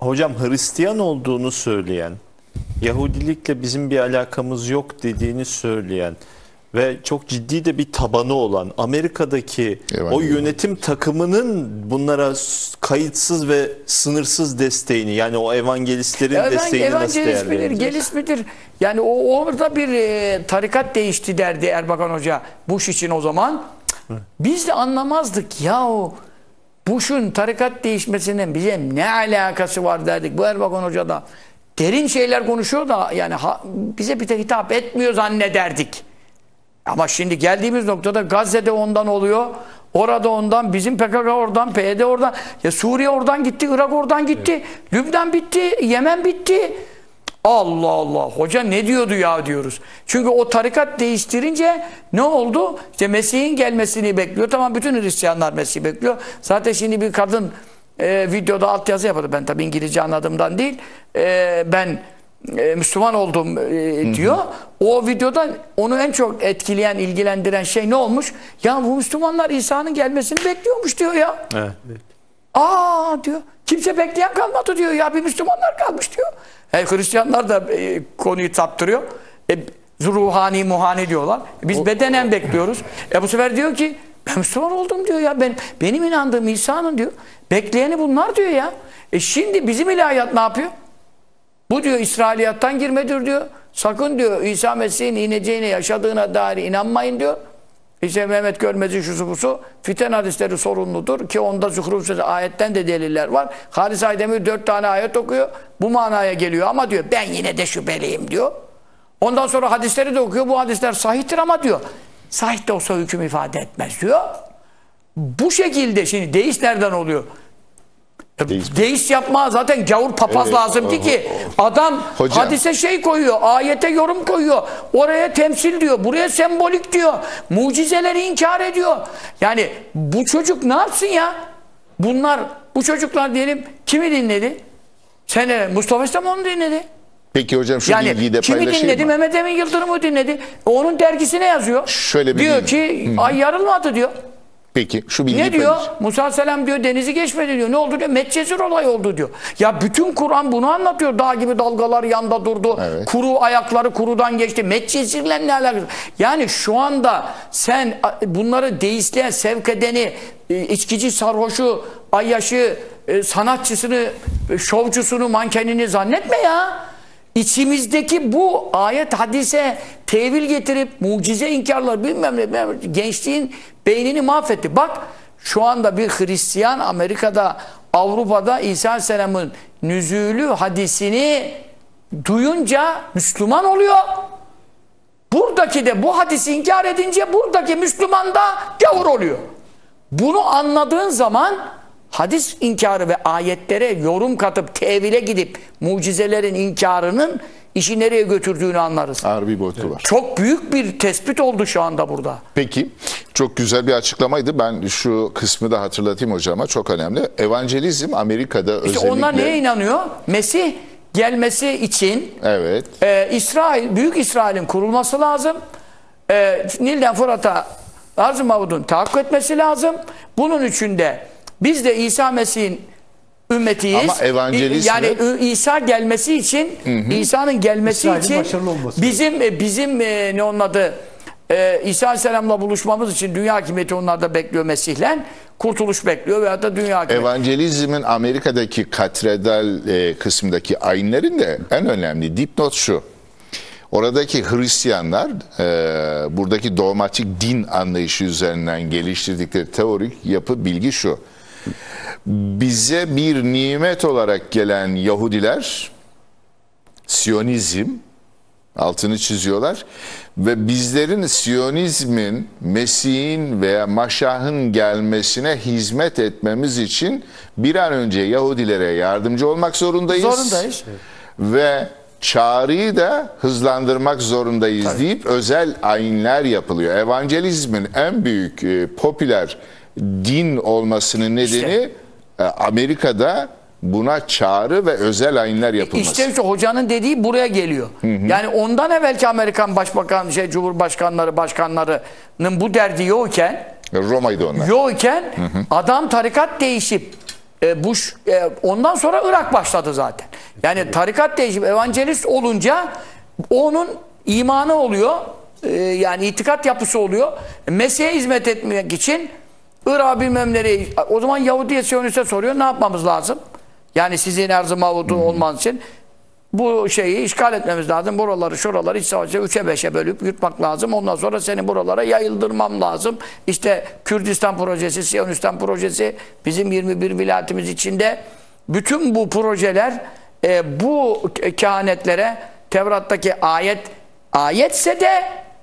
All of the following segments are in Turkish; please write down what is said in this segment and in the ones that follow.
Hocam Hristiyan olduğunu söyleyen, Yahudilikle bizim bir alakamız yok dediğini söyleyen ve çok ciddi de bir tabanı olan Amerika'daki o yönetim takımının bunlara kayıtsız ve sınırsız desteğini, yani o evangelistlerin desteğini nasıl değerlendirir? Gelis midir? Yani orada bir tarikat değişti derdi Erbakan Hoca Bush için o zaman. Biz de anlamazdık ya, o Bush'un tarikat değişmesinin bize ne alakası var derdik. Bu Erbakan Hoca da derin şeyler konuşuyor da yani bize bir de hitap etmiyor zannederdik. Ama şimdi geldiğimiz noktada Gazze'de ondan oluyor. Orada ondan, bizim PKK oradan, PYD oradan. Ya Suriye oradan gitti, Irak oradan gitti. Evet. Lübnan bitti, Yemen bitti. Allah Allah. Hoca ne diyordu ya diyoruz. Çünkü o tarikat değiştirince ne oldu? İşte Mesih'in gelmesini bekliyor. Tamam, bütün Hristiyanlar Mesih'i bekliyor. Zaten şimdi bir kadın videoda altyazı yapıyordu. Ben tabii İngilizce anladığımdan değil. Ben Müslüman oldum diyor. O videoda onu en çok etkileyen, ilgilendiren şey ne olmuş? Ya bu Müslümanlar İsa'nın gelmesini bekliyormuş diyor ya. Evet. Aa diyor. Kimse bekleyen kalmadı diyor ya. Bir Müslümanlar kalmış diyor. Hristiyanlar da konuyu saptırıyor. Ruhani, muhani diyorlar. Biz bedenen bekliyoruz. Bu sefer diyor ki ben Müslüman oldum diyor ya. Benim inandığım İsa'nın diyor. Bekleyeni bunlar diyor ya. Şimdi bizim ilahiyat ne yapıyor? Bu diyor İsrailiyattan girmedir diyor. Sakın diyor İsa Mesih'in ineceğine, yaşadığına dair inanmayın diyor. İşte Mehmet Görmez'in şusu busu fiten hadisleri sorunludur ki onda Zuhruf sözü ayetten de deliller var. Halis Aydemir 4 tane ayet okuyor. Bu manaya geliyor ama diyor ben yine de şüpheliyim diyor. Ondan sonra hadisleri de okuyor. Bu hadisler sahihtir ama diyor sahih de olsa hüküm ifade etmez diyor. Bu şekilde şimdi deist nereden oluyor? Deist yapma zaten gavur papaz lazımdı ki adam hocam, hadise şey koyuyor, ayete yorum koyuyor, oraya temsil diyor, buraya sembolik diyor, mucizeleri inkar ediyor. Yani bu çocuk ne yapsın ya? Bu çocuklar diyelim kimi dinledi? Mustafa İslam onu dinledi. Peki hocam şu bilgiyi de paylaşayım kimi dinledi? Mehmet Emin Yıldırım'ı dinledi. Onun dergisine yazıyor. Şöyle bir diyor ki ay yarılmadı diyor. Peki şu bilgiyi ne diyor? Musa Aleyhisselam diyor denizi geçmedi diyor. Ne oldu diyor? Medcezir olayı oldu diyor. Ya bütün Kur'an bunu anlatıyor. Dağ gibi dalgalar yanda durdu. Evet. Kuru ayakları kurudan geçti. Medcezirle ne alakası? Yani şu anda sen bunları deistliğe sevk edeni, içkici sarhoşu, ayyaşı, sanatçısını, şovcusunu, mankenini zannetme ya. İçimizdeki bu ayet hadise tevil getirip mucize inkarlar bilmem ne gençliğin beynini mahvetti. Bak şu anda bir Hristiyan Amerika'da, Avrupa'da İsa Aleyhisselam'ın nüzulü hadisini duyunca Müslüman oluyor. Buradaki de bu hadisi inkar edince buradaki Müslüman da gavur oluyor. Bunu anladığın zaman hadis inkarı ve ayetlere yorum katıp tevile gidip mucizelerin inkarının işi nereye götürdüğünü anlarız. Ağır bir boyutu var. Çok büyük bir tespit oldu şu anda burada. Peki çok güzel bir açıklamaydı. Ben şu kısmı da hatırlatayım hocama, çok önemli. Evangelizm Amerika'da işte özellikle... Onlar neye inanıyor? Mesih gelmesi için evet. Büyük İsrail'in kurulması lazım. Nil'den Fırat'a Arz-ı Mavud'un tahakkuk etmesi lazım. Bunun için de biz de İsa Mesih'in ümmetiyiz. Ama evangelizm yani İsa gelmesi için, İsa'nın gelmesi için bizim ne onun adı İsa Aleyhisselam'la buluşmamız için dünya hakimiyeti onlarda bekliyor Mesih'le. Kurtuluş bekliyor veyahut da dünya hakimiyeti. Evangelizmin Amerika'daki katedral kısmındaki ayinlerin de en önemli dipnot şu. Oradaki Hristiyanlar buradaki dogmatik din anlayışı üzerinden geliştirdikleri teorik yapı bilgi şu. Bize bir nimet olarak gelen Yahudiler, Siyonizm, altını çiziyorlar ve bizlerin Siyonizmin, Mesih'in veya Maşah'ın gelmesine hizmet etmemiz için bir an önce Yahudilere yardımcı olmak zorundayız. Ve çağrıyı da hızlandırmak zorundayız deyip özel ayinler yapılıyor. Evangelizmin en büyük popüler din olmasının nedeni Amerika'da buna çağrı ve özel ayinler yapılması. İşte hocanın dediği buraya geliyor. Yani ondan evvelki Amerikan başbakan, başkanlarının bu derdi yokken Roma'ydı onlar. adam tarikat değişip ondan sonra Irak başladı zaten. Yani tarikat değişimi, evangelist olunca onun imanı oluyor. Yani itikat yapısı oluyor. Mesih'e hizmet etmek için Irak'ı bilmem nereye, o zaman Yahudiye Siyonist'e soruyor, ne yapmamız lazım? Yani sizin arz-ı mavudun olmanız için bu şeyi işgal etmemiz lazım. Buraları, şuraları iç savaşta 3'e 5'e bölüp yutmak lazım. Ondan sonra seni buralara yayıldırmam lazım. İşte Kürdistan projesi, Siyonistan projesi, bizim 21 vilayetimiz içinde bütün bu projeler bu kehanetlere, Tevrat'taki ayetse de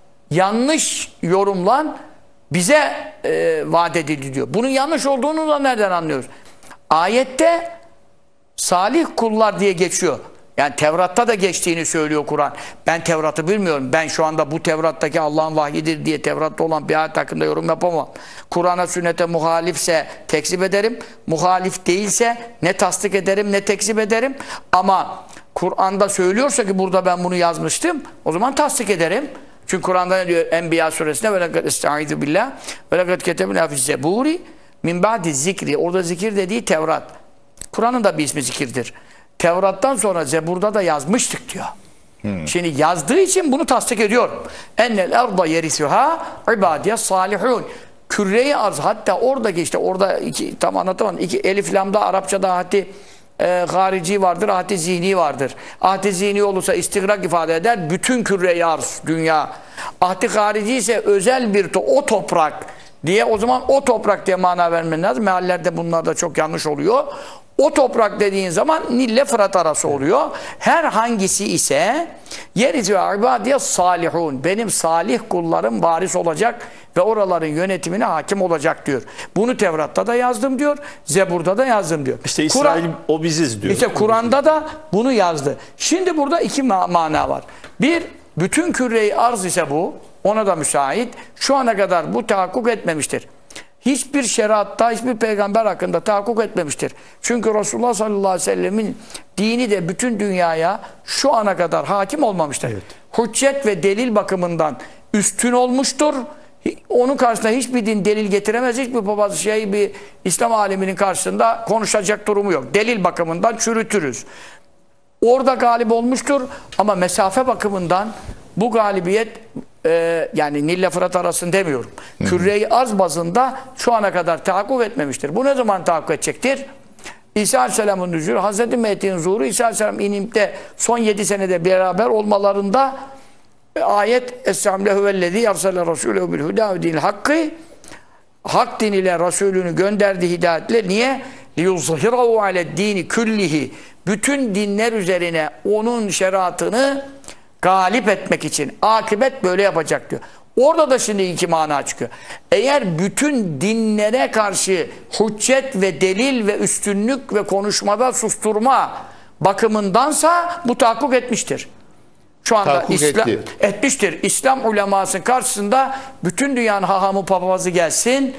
yanlış yorumlan bize vaat edildi diyor. Bunun yanlış olduğunu da nereden anlıyoruz? Ayette salih kullar diye geçiyor. Yani Tevrat'ta da geçtiğini söylüyor Kur'an. Ben Tevrat'ı bilmiyorum. Ben şu anda bu Tevrat'taki Allah'ın vahyidir diye Tevrat'ta olan bir ayet hakkında yorum yapamam. Kur'an'a, sünnete muhalifse tekzip ederim. Muhalif değilse ne tasdik ederim ne tekzip ederim. Ama Kur'an'da söylüyorsa ki burada ben bunu yazmıştım, o zaman tasdik ederim. Çünkü Kur'an'da ne diyor Enbiya suresinde velekad estaizu billah velekad ketebna fiz zeburi min ba'di zikri. Orada zikir dediği Tevrat. Kur'an'ın da bir ismi zikirdir. Tevrat'tan sonra Zebur'da da yazmıştık diyor. Şimdi yazdığı için bunu tasdik ediyorum. Ennel erda yerisuha ibadiye salihun. Küre-i arz, hatta oradaki işte orada tam anlatamadım. Elif lamda Arapçada ahdi harici vardır, ahdi zihni vardır. Ahdi zihni olursa istigrak ifade eder. Bütün küre-i arz, dünya. Ahdi harici ise özel bir o toprak diye, o zaman o toprak diye mana vermen lazım. Meallerde bunlar da çok yanlış oluyor. O toprak dediğin zaman Nil'le Fırat arası oluyor. Her hangisi ise yeriz ve ibadiye salihun. Benim salih kullarım varis olacak ve oraların yönetimine hakim olacak diyor. Bunu Tevrat'ta da yazdım diyor. Zebur'da da yazdım diyor. İşte İsrail o biziz diyor. İşte Kur'an'da da bunu yazdı. Şimdi burada iki mana var. Bir, bütün küre-i arz ise bu. Ona da müsait. Şu ana kadar bu tahakkuk etmemiştir. Hiçbir şeriatta, hiçbir peygamber hakkında tahakkuk etmemiştir. Çünkü Resulullah sallallahu aleyhi ve sellemin dini de bütün dünyaya şu ana kadar hakim olmamıştır. Evet. Hüccet ve delil bakımından üstün olmuştur. Onun karşısında hiçbir din delil getiremez. Hiçbir papaz bir İslam aleminin karşısında konuşacak durumu yok. Delil bakımından çürütürüz. Orada galip olmuştur ama mesafe bakımından bu galibiyet yani Nil'le Fırat arasını demiyorum. Küre-i arz bazında şu ana kadar tahakkuk etmemiştir. Bu ne zaman tahakkuk edecektir? İsa Aleyhisselam'ın nüzulü, Hazreti Mehdi'nin zuhuru, İsa Aleyhisselam inimde son 7 senede beraber olmalarında ayet Es-Selam lehuvellezî yarsale rasûlehu bil hudâ ve dinil hakkı, hak din ile Resulünü gönderdi hidayetle. Niye? liyuzhirahu ale'd-dini küllihi, bütün dinler üzerine onun şeriatını galip etmek için. Akıbet böyle yapacak diyor. Orada da şimdi iki mana çıkıyor. Eğer bütün dinlere karşı hüccet ve delil ve üstünlük ve konuşmada susturma bakımındansa bu tahakkuk etmiştir. Şu anda etmiştir. İslam ulemasının karşısında bütün dünyanın hahamı papazı gelsin.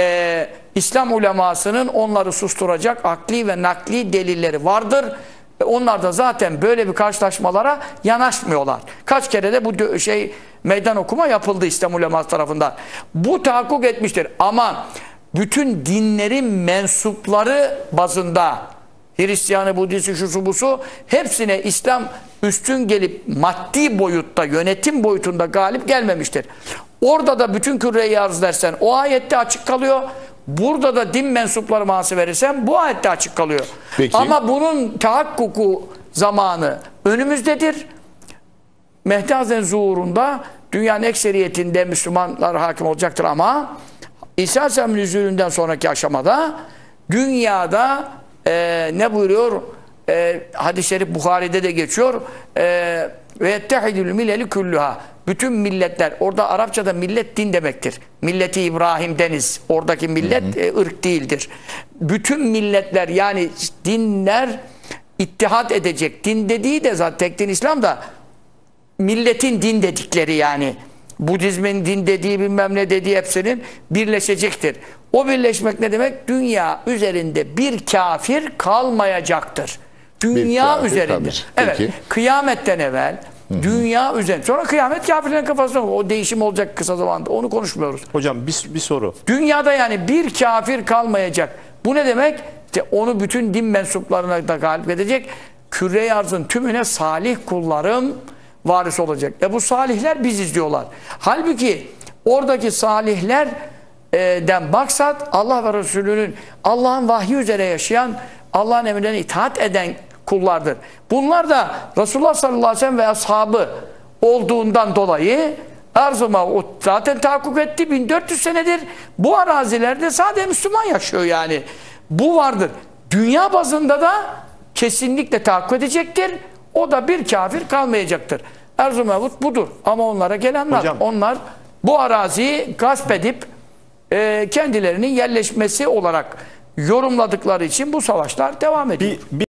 İslam ulemasının onları susturacak akli ve nakli delilleri vardır. Onlar da zaten böyle bir karşılaşmalara yanaşmıyorlar. Kaç kere de bu meydan okuma yapıldı İslam uleması tarafından. Bu tahakkuk etmiştir. Ama bütün dinlerin mensupları bazında Hristiyanı, Budist'i, şusu busu hepsine İslam üstün gelip maddi boyutta, yönetim boyutunda galip gelmemiştir. Orada da bütün küre-i arz dersen o ayette açık kalıyor. Burada da din mensupları manası verirsen bu ayette açık kalıyor. Peki. Ama bunun tahakkuku zamanı önümüzdedir. Mehdi Hazretleri'nin zuhurunda dünyanın ekseriyetinde Müslümanlar hakim olacaktır ama İsa Aleyhisselam'ın nüzulünden sonraki aşamada dünyada ne buyuruyor? Hadis-i şerif Buhari'de de geçiyor. Ve ettehidül milleli küllüha. Bütün milletler, orada Arapçada millet din demektir. Milleti İbrahim deniz. Oradaki millet ırk değildir. Bütün milletler yani dinler ittihat edecek. Din dediği de zaten tek din İslam da milletin din dedikleri yani. Budizmin din dediği bilmem ne dediği hepsinin birleşecektir. O birleşmek ne demek? Dünya üzerinde bir kafir kalmayacaktır. Dünya üzerinde. Evet. Kıyametten evvel dünya üzerinde. Sonra kıyamet kafirlerin kafasında o değişim olacak kısa zamanda. Onu konuşmuyoruz. Hocam bir soru. Dünyada yani bir kafir kalmayacak. Bu ne demek? onu bütün din mensuplarına da galip edecek. Küre-i arzın tümüne salih kullarım varis olacak. Bu salihler biziz diyorlar. Halbuki oradaki salihlerden maksat Allah ve Resulünün, Allah'ın vahyi üzere yaşayan, Allah'ın emirlerine itaat eden kullardır. Bunlar da Resulullah sallallahu aleyhi ve sellem ve ashabı olduğundan dolayı Arz-ı Mev'ud zaten tahakkuk etti. 1400 senedir bu arazilerde sadece Müslüman yaşıyor yani. Bu vardır. Dünya bazında da kesinlikle tahakkuk edecektir. O da bir kafir kalmayacaktır. Arz-ı Mev'ud budur. Ama onlara gelenler, hocam, onlar bu araziyi gasp edip kendilerinin yerleşmesi olarak yorumladıkları için bu savaşlar devam ediyor.